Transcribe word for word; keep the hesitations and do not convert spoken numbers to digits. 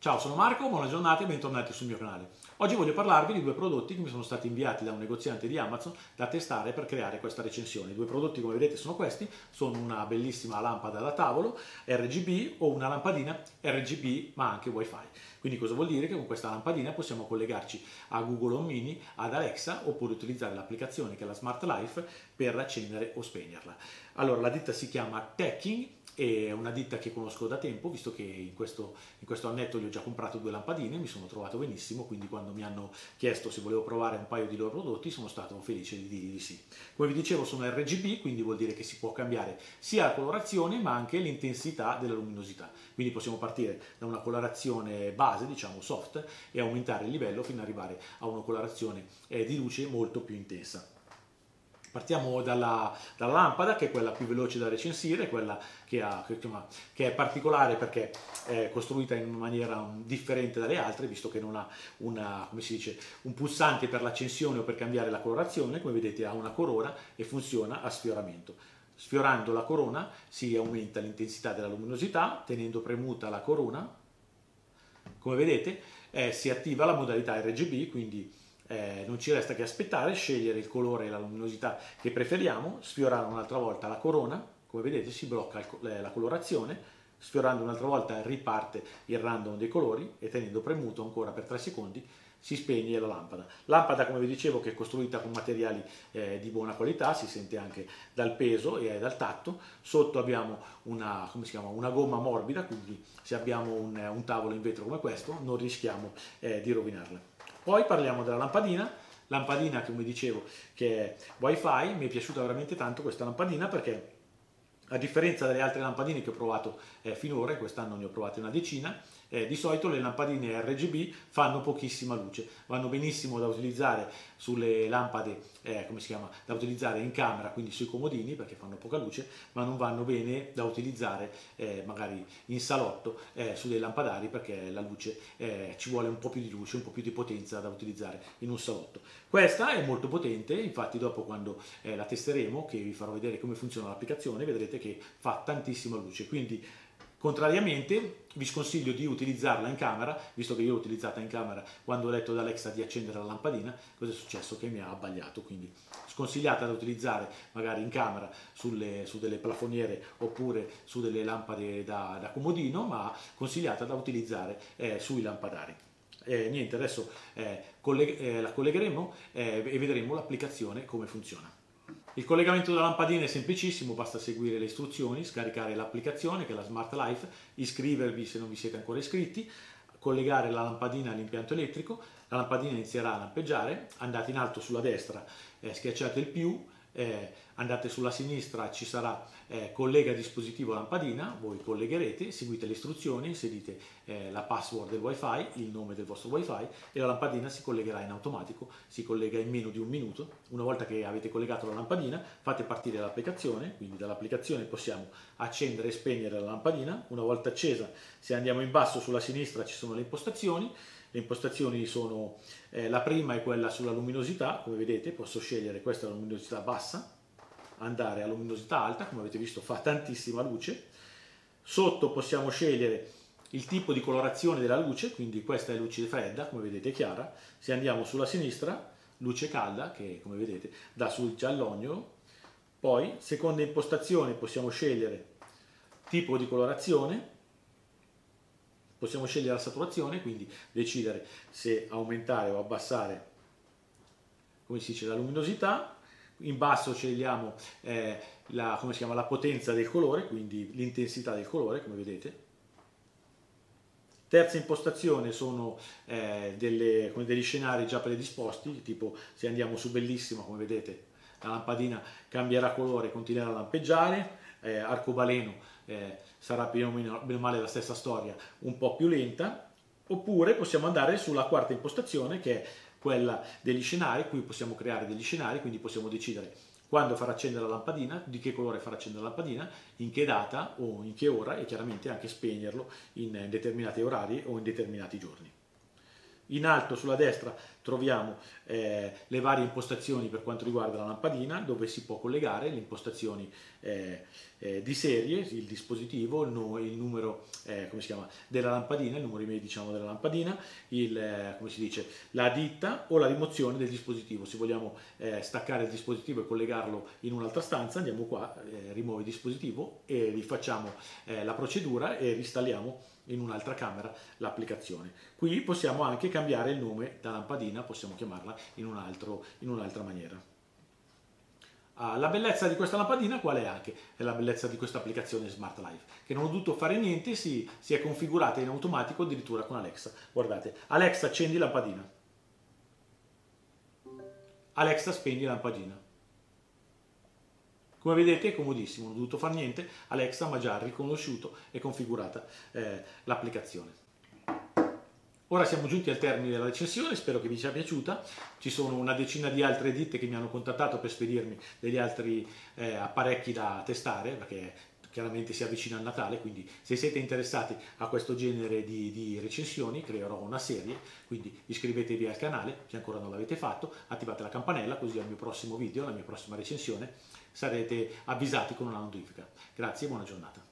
Ciao, sono Marco, buona giornata e bentornati sul mio canale. Oggi voglio parlarvi di due prodotti che mi sono stati inviati da un negoziante di Amazon da testare per creare questa recensione. I due prodotti, come vedete, sono questi, sono una bellissima lampada da tavolo R G B o una lampadina R G B ma anche Wi-Fi. Quindi cosa vuol dire? Che con questa lampadina possiamo collegarci a Google Home Mini, ad Alexa, oppure utilizzare l'applicazione che è la Smart Life per accendere o spegnerla. Allora, la ditta si chiama Teching. È una ditta che conosco da tempo, visto che in questo, in questo annetto gli ho già comprato due lampadine, mi sono trovato benissimo, quindi quando mi hanno chiesto se volevo provare un paio di loro prodotti sono stato felice di dire di sì. Come vi dicevo sono R G B, quindi vuol dire che si può cambiare sia la colorazione ma anche l'intensità della luminosità, quindi possiamo partire da una colorazione base, diciamo soft, e aumentare il livello fino ad arrivare a una colorazione eh, di luce molto più intensa. Partiamo dalla, dalla lampada, che è quella più veloce da recensire, quella che, ha, che, che è particolare perché è costruita in una maniera differente dalle altre, visto che non ha una, come si dice, un pulsante per l'accensione o per cambiare la colorazione. Come vedete ha una corona e funziona a sfioramento. Sfiorando la corona si aumenta l'intensità della luminosità, tenendo premuta la corona, come vedete eh, si attiva la modalità R G B, quindi Eh, non ci resta che aspettare, scegliere il colore e la luminosità che preferiamo, sfiorare un'altra volta la corona, come vedete si blocca il, la colorazione, sfiorando un'altra volta riparte il random dei colori e tenendo premuto ancora per tre secondi si spegne la lampada. Lampada, come vi dicevo, che è costruita con materiali eh, di buona qualità, si sente anche dal peso e dal tatto. Sotto abbiamo una, come si chiama, una gomma morbida, quindi se abbiamo un, un tavolo in vetro come questo non rischiamo eh, di rovinarla. Poi parliamo della lampadina, lampadina che come dicevo che è Wi-Fi. Mi è piaciuta veramente tanto questa lampadina perché a differenza delle altre lampadine che ho provato eh, finora, e quest'anno ne ho provate una decina, eh, di solito le lampadine R G B fanno pochissima luce, vanno benissimo da utilizzare sulle lampade, eh, come si chiama, da utilizzare in camera, quindi sui comodini perché fanno poca luce, ma non vanno bene da utilizzare eh, magari in salotto eh, su dei lampadari perché la luce eh, ci vuole un po' più di luce, un po' più di potenza da utilizzare in un salotto. Questa è molto potente, infatti dopo quando eh, la testeremo, che vi farò vedere come funziona l'applicazione, vedrete che fa tantissima luce, quindi contrariamente vi sconsiglio di utilizzarla in camera, visto che io l'ho utilizzata in camera quando ho detto ad Alexa di accendere la lampadina. Cosa è successo? Che mi ha abbagliato, quindi sconsigliata da utilizzare magari in camera sulle, su delle plafoniere oppure su delle lampade da, da comodino, ma consigliata da utilizzare eh, sui lampadari. Eh, niente, adesso eh, colleg- eh, la collegheremo eh, e vedremo l'applicazione come funziona. Il collegamento della lampadina è semplicissimo, basta seguire le istruzioni, scaricare l'applicazione che è la Smart Life, iscrivervi se non vi siete ancora iscritti, collegare la lampadina all'impianto elettrico, la lampadina inizierà a lampeggiare, andate in alto sulla destra, eh, schiacciate il più, eh, andate sulla sinistra, ci sarà eh, collega dispositivo lampadina, voi collegherete, seguite le istruzioni, inserite eh, la password del wifi, il nome del vostro wifi e la lampadina si collegherà in automatico, si collega in meno di un minuto. Una volta che avete collegato la lampadina fate partire l'applicazione, quindi dall'applicazione possiamo accendere e spegnere la lampadina. Una volta accesa, se andiamo in basso sulla sinistra ci sono le impostazioni. Le impostazioni sono, eh, la prima è quella sulla luminosità, come vedete posso scegliere, questa è la luminosità bassa, andare a luminosità alta, come avete visto fa tantissima luce. Sotto possiamo scegliere il tipo di colorazione della luce, quindi questa è luce fredda, come vedete chiara. Se andiamo sulla sinistra, luce calda, che come vedete dà sul giallognolo. Poi, seconda impostazione, possiamo scegliere tipo di colorazione. Possiamo scegliere la saturazione, quindi decidere se aumentare o abbassare, come si dice, la luminosità. In basso scegliamo eh, la, come si chiama, la potenza del colore, quindi l'intensità del colore, come vedete. Terza impostazione sono eh, delle, come degli scenari già predisposti, tipo se andiamo su bellissimo, come vedete, la lampadina cambierà colore e continuerà a lampeggiare. Eh, arcobaleno eh, sarà più o meno, meno male la stessa storia, un po' più lenta. Oppure possiamo andare sulla quarta impostazione, che è quella degli scenari. Qui possiamo creare degli scenari, quindi possiamo decidere quando far accendere la lampadina, di che colore far accendere la lampadina, in che data o in che ora, e chiaramente anche spegnerlo in determinati orari o in determinati giorni. In alto sulla destra troviamo eh, le varie impostazioni per quanto riguarda la lampadina, dove si può collegare le impostazioni eh, eh, di serie, il dispositivo, il, nu il numero eh, come si chiama, della lampadina, il numero email diciamo della lampadina, il, eh, come si dice, la ditta o la rimozione del dispositivo. Se vogliamo eh, staccare il dispositivo e collegarlo in un'altra stanza, andiamo qua, eh, rimuove il dispositivo e rifacciamo eh, la procedura e installiamo in un'altra camera l'applicazione. Qui possiamo anche cambiare il nome da lampadina, possiamo chiamarla in un altro, in un'altra maniera. Ah, la bellezza di questa lampadina qual è anche? È la bellezza di questa applicazione Smart Life, che non ho dovuto fare niente, si, si è configurata in automatico addirittura con Alexa. Guardate, Alexa accendi lampadina, Alexa spegni lampadina. Come vedete è comodissimo, non ho dovuto fare niente, Alexa mi ha già riconosciuto e configurata eh, l'applicazione. Ora siamo giunti al termine della recensione, spero che vi sia piaciuta. Ci sono una decina di altre ditte che mi hanno contattato per spedirmi degli altri eh, apparecchi da testare, perché chiaramente si avvicina il Natale, quindi se siete interessati a questo genere di, di recensioni creerò una serie, quindi iscrivetevi al canale se ancora non l'avete fatto, attivate la campanella così al mio prossimo video, alla mia prossima recensione, sarete avvisati con una notifica. Grazie e buona giornata.